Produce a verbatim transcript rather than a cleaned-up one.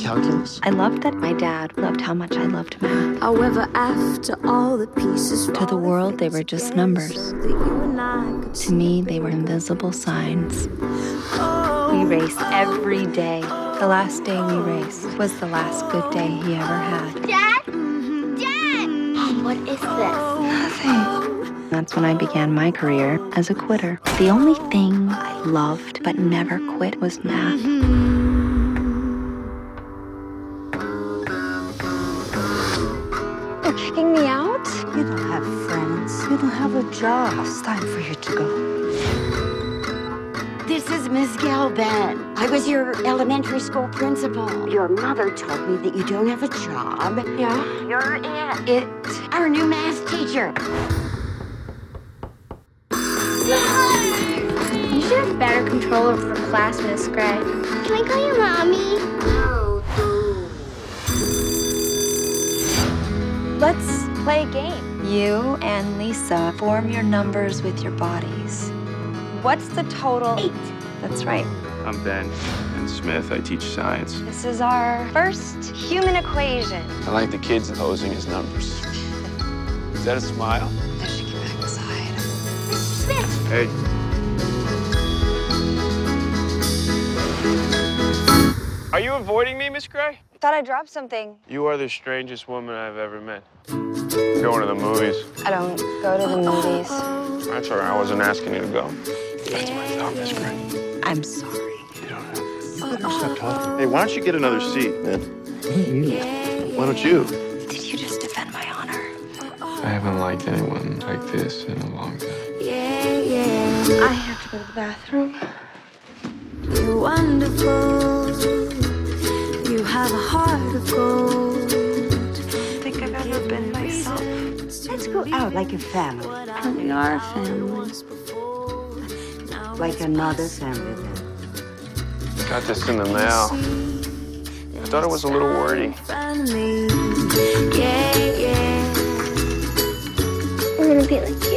calculus? I loved that my dad loved how much I loved math. However, after all the pieces To the world, they were just numbers. To me, they were invisible signs. We race every day. The last day we raced was the last good day he ever had. Dad? Dad! Mom, what is this? Nothing. That's when I began my career as a quitter. The only thing I loved but never quit was math. They're kicking me out? You don't have friends. You don't have a job. It's time for you to go. This is Miss Galben. I was your elementary school principal. Your mother told me that you don't have a job. Yeah? You're it. It. Our new math teacher. You should have better control over the class, Miss Gray. Can I call you Mommy? No. Let's play a game. You and Lisa form your numbers with your bodies. What's the total? Eight. That's right. I'm Ben and Smith. I teach science. This is our first human equation. I like the kids posing as numbers. Is that a smile? I should get back inside. Smith! Hey. Are you avoiding me, Miss Gray? Thought I dropped something. You are the strangest woman I've ever met. Going to the movies. I don't go to the movies. That's all right. I wasn't asking you to go. That's my thought, Miss Gray. I'm sorry. You don't have to. You better stop talking. Hey, why don't you get another seat, man? Why don't you? Why don't you? Did you just defend my honor? I haven't liked anyone like this in a long time. Yeah, yeah. I have to go to the bathroom. You're wonderful. You have a heart of gold. I think I've ever been myself. Let's go out like a family. We are a family. Like another family then. Got this in the mail. I thought it was a little wordy. Yeah, yeah. We're gonna be like